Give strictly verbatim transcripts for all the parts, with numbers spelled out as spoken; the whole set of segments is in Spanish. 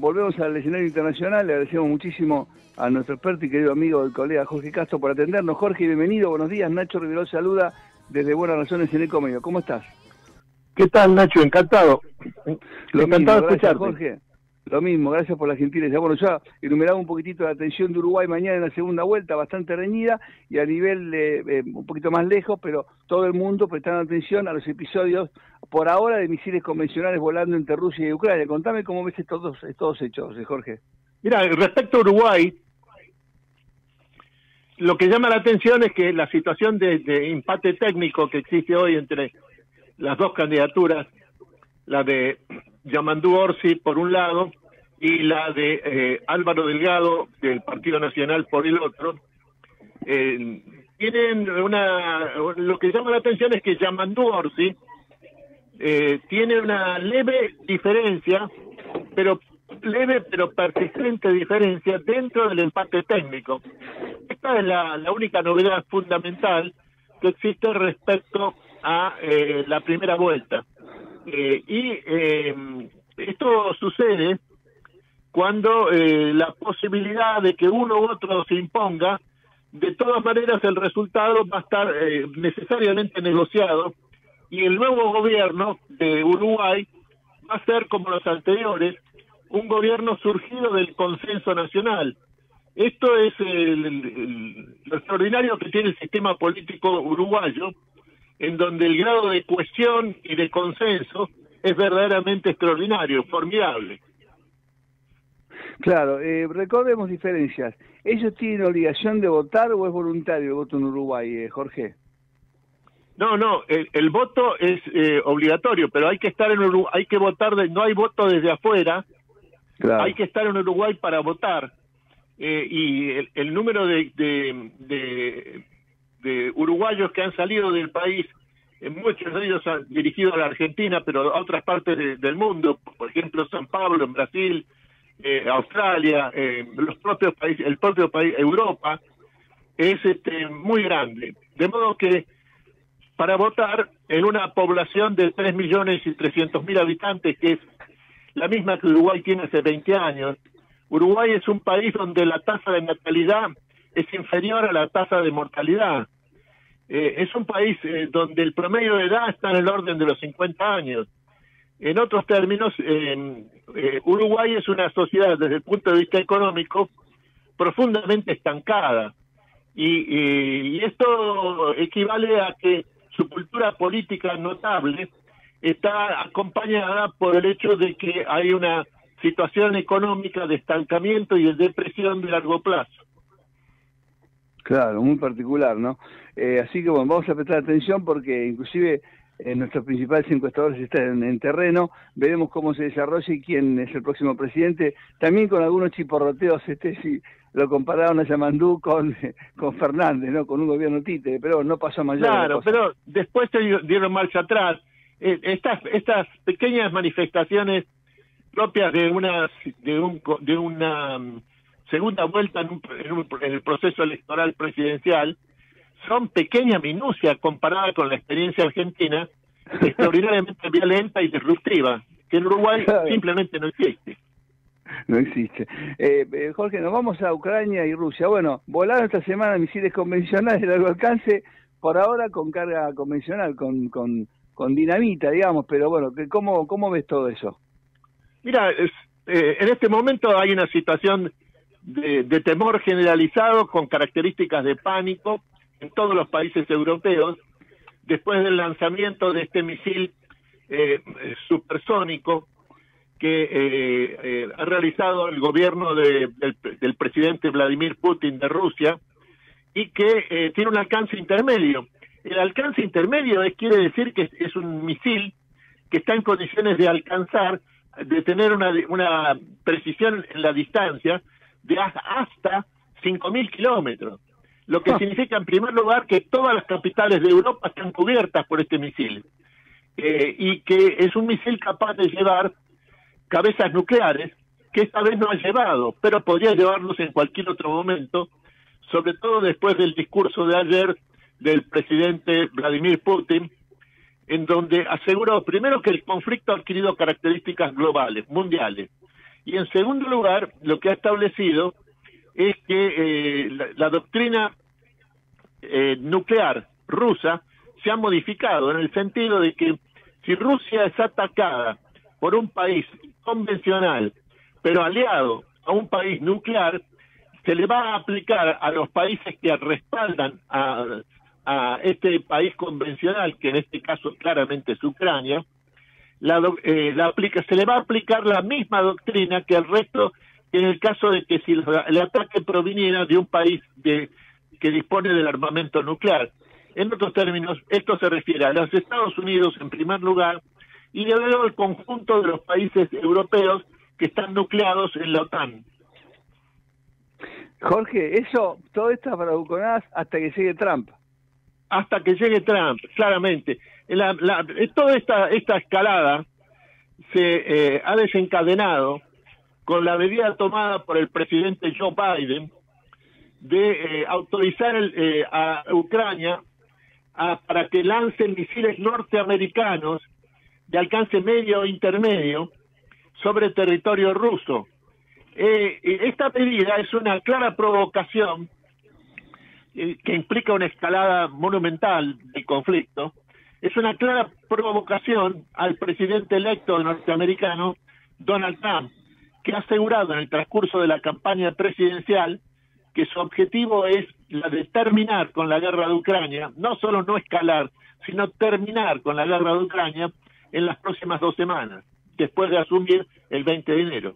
volvemos al escenario internacional. Le agradecemos muchísimo a nuestro experto y querido amigo, el colega Jorge Castro, por atendernos. Jorge, bienvenido, buenos días. Nacho Riverol saluda desde Buenas Razones en Ecomedio. ¿Cómo estás? ¿Qué tal, Nacho? Encantado. Lo Encantado mismo, de gracias, escucharte. Jorge. Lo mismo, gracias por la gentileza. Bueno, ya enumeraba un poquitito la tensión de Uruguay mañana en la segunda vuelta, bastante reñida, y a nivel eh, eh, un poquito más lejos, pero todo el mundo prestando atención a los episodios, por ahora, de misiles convencionales volando entre Rusia y Ucrania. Contame cómo ves estos dos, estos dos hechos, eh, Jorge. Mira, respecto a Uruguay, lo que llama la atención es que la situación de, de empate técnico que existe hoy entre las dos candidaturas, la de Yamandú Orsi por un lado y la de eh, Álvaro Delgado del Partido Nacional por el otro, eh, tienen una, lo que llama la atención es que Yamandú Orsi eh, tiene una leve diferencia, pero leve pero persistente diferencia dentro del empate técnico. Esta es la, la única novedad fundamental que existe respecto a eh, la primera vuelta. Eh, y eh, esto sucede cuando eh, la posibilidad de que uno u otro se imponga, de todas maneras el resultado va a estar eh, necesariamente negociado, y el nuevo gobierno de Uruguay va a ser, como los anteriores, un gobierno surgido del consenso nacional. Esto es el, el, el, lo extraordinario que tiene el sistema político uruguayo, en donde el grado de cohesión y de consenso es verdaderamente extraordinario, formidable. Claro, eh, recordemos diferencias. ¿Ellos tienen obligación de votar o es voluntario el voto en Uruguay, eh, Jorge? No, no, el, el voto es eh, obligatorio, pero hay que estar en Uruguay, hay que votar, de, no hay voto desde afuera, claro. Hay que estar en Uruguay para votar. Eh, y el, el número de, de, de, de uruguayos que han salido del país, eh, muchos de ellos han dirigido a la Argentina, pero a otras partes de, del mundo, por ejemplo San Pablo, en Brasil, eh, Australia, eh, los propios países, el propio país, Europa, es este muy grande. De modo que para votar en una población de tres millones y trescientos mil habitantes, que es la misma que Uruguay tiene hace veinte años, Uruguay es un país donde la tasa de natalidad es inferior a la tasa de mortalidad. Eh, es un país eh, donde el promedio de edad está en el orden de los cincuenta años. En otros términos, eh, eh, Uruguay es una sociedad, desde el punto de vista económico, profundamente estancada. Y, y, y esto equivale a que su cultura política notable está acompañada por el hecho de que hay una situación económica de estancamiento y de depresión de largo plazo. Claro, muy particular, ¿no? Eh, así que bueno, vamos a prestar atención porque inclusive eh, nuestros principales encuestadores están en, en terreno, veremos cómo se desarrolla y quién es el próximo presidente, también con algunos chiporroteos, este si lo compararon a Yamandú con, con Fernández, ¿no? Con un gobierno títere, pero no pasó mayor. Claro, pero después se dieron marcha atrás. Eh, estas, estas pequeñas manifestaciones propias de una de un de una um, segunda vuelta en, un, en, un, en el proceso electoral presidencial son pequeña minucia comparada con la experiencia argentina, extraordinariamente violenta y disruptiva, que en Uruguay claro. simplemente no existe. No existe. Eh, eh, Jorge, nos vamos a Ucrania y Rusia. Bueno, volaron esta semana misiles convencionales de largo alcance, por ahora con carga convencional, con con, con dinamita, digamos, pero bueno, ¿cómo, cómo ves todo eso? Mira, es, eh, en este momento hay una situación de, de temor generalizado con características de pánico en todos los países europeos después del lanzamiento de este misil eh, supersónico que eh, eh, ha realizado el gobierno de, del, del presidente Vladimir Putin de Rusia y que eh, tiene un alcance intermedio. El alcance intermedio es, quiere decir que es, es un misil que está en condiciones de alcanzar, de tener una, una precisión en la distancia de hasta cinco mil kilómetros, lo que ah. significa en primer lugar que todas las capitales de Europa están cubiertas por este misil, eh, y que es un misil capaz de llevar cabezas nucleares, que esta vez no ha llevado, pero podría llevarlos en cualquier otro momento, sobre todo después del discurso de ayer del presidente Vladimir Putin, en donde aseguró primero que el conflicto ha adquirido características globales, mundiales, Y en segundo lugar, lo que ha establecido es que eh, la, la doctrina eh, nuclear rusa se ha modificado en el sentido de que si Rusia es atacada por un país convencional, pero aliado a un país nuclear, se le va a aplicar a los países que respaldan a, a este país convencional, que en este caso claramente es Ucrania, la, eh, la aplica, se le va a aplicar la misma doctrina que el resto, que en el caso de que si el ataque proviniera de un país de, que dispone del armamento nuclear. En otros términos, esto se refiere a los Estados Unidos en primer lugar y luego el conjunto de los países europeos que están nucleados en la OTAN. Jorge, eso, todo está para bravuconadas hasta que llegue Trump. Hasta que llegue Trump, claramente. La, la, toda esta, esta escalada se eh, ha desencadenado con la medida tomada por el presidente Joe Biden de eh, autorizar el, eh, a Ucrania a, para que lancen misiles norteamericanos de alcance medio e intermedio sobre territorio ruso. Eh, esta medida es una clara provocación eh, que implica una escalada monumental del conflicto. Es una clara provocación al presidente electo norteamericano, Donald Trump, que ha asegurado en el transcurso de la campaña presidencial que su objetivo es la de terminar con la guerra de Ucrania, no solo no escalar, sino terminar con la guerra de Ucrania en las próximas dos semanas, después de asumir el veinte de enero.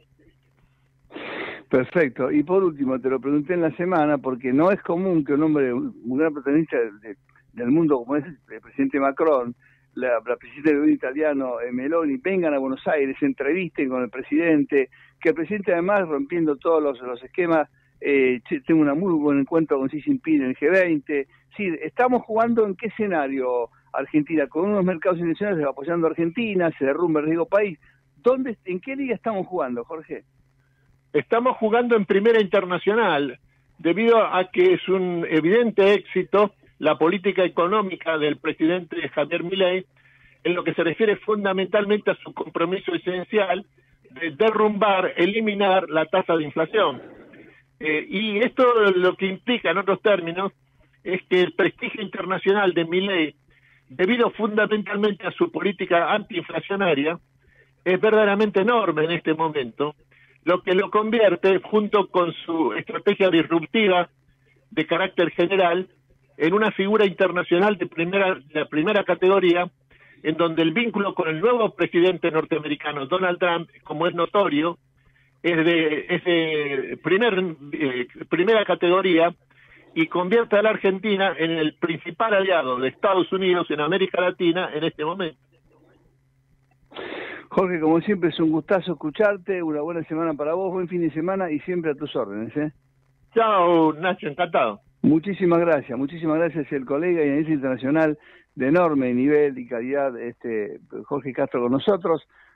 Perfecto. Y por último, te lo pregunté en la semana, porque no es común que un hombre, un gran protagonista del, del mundo como es el presidente Macron, la, la presidenta del gobierno italiano eh, Meloni, vengan a Buenos Aires, se entrevisten con el presidente, que el presidente además, rompiendo todos los, los esquemas, eh, tenga un muy buen encuentro con Xi Jinping en el G veinte. Sí, estamos jugando en qué escenario Argentina, con unos mercados internacionales apoyando a Argentina, se derrumba el riesgo país. ¿Dónde, en qué liga estamos jugando, Jorge? Estamos jugando en primera internacional, debido a que es un evidente éxito la política económica del presidente Javier Milei, en lo que se refiere fundamentalmente a su compromiso esencial de derrumbar, eliminar la tasa de inflación. Eh, y esto lo que implica, en otros términos, es que el prestigio internacional de Milei, debido fundamentalmente a su política antiinflacionaria, es verdaderamente enorme en este momento, lo que lo convierte, junto con su estrategia disruptiva de carácter general, en una figura internacional de primera, de primera categoría, en donde el vínculo con el nuevo presidente norteamericano, Donald Trump, como es notorio, es de, es de primer, eh, primera categoría y convierte a la Argentina en el principal aliado de Estados Unidos en América Latina en este momento. Jorge, como siempre es un gustazo escucharte, una buena semana para vos, buen fin de semana y siempre a tus órdenes, ¿eh? Chao, Nacho, encantado. Muchísimas gracias, muchísimas gracias el colega y analista internacional de enorme nivel y calidad, este Jorge Castro con nosotros.